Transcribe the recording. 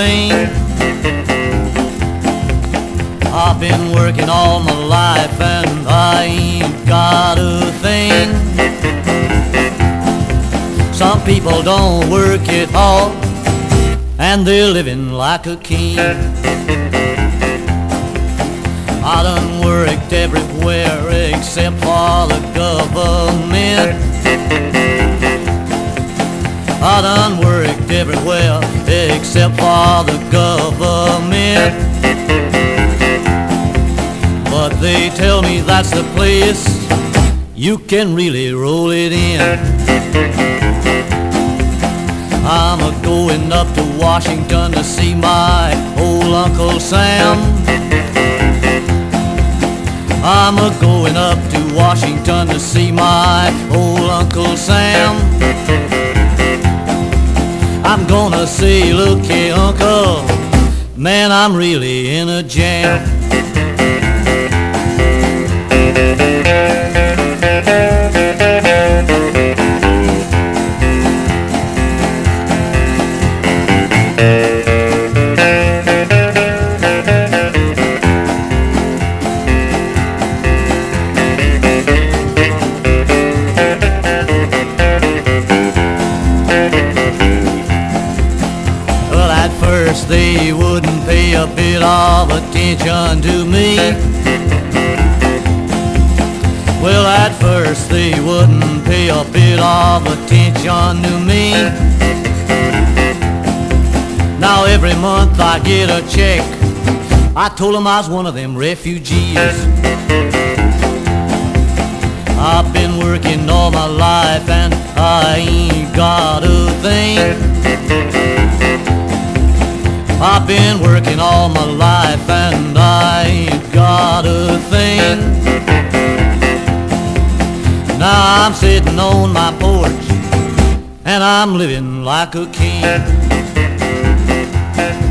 thing. I've been working all my life and I ain't got a thing. Some people don't work at all and they're living like a king. I done worked everywhere except for the government. I done worked everywhere except for the government. But they tell me that's the place you can really roll it in. I'm a-going up to Washington to see my old Uncle Sam. I'm a-going up to Washington to see my old Uncle Sam. I'm gonna say, look here, Uncle, man, I'm really in a jam. First they wouldn't pay a bit of attention to me. Well, at first they wouldn't pay a bit of attention to me. Now every month I get a check. I told them I was one of them refugees. I've been working all my life and I ain't got a thing. I've been working all my life and I ain't got a thing. Now I'm sitting on my porch and I'm living like a king.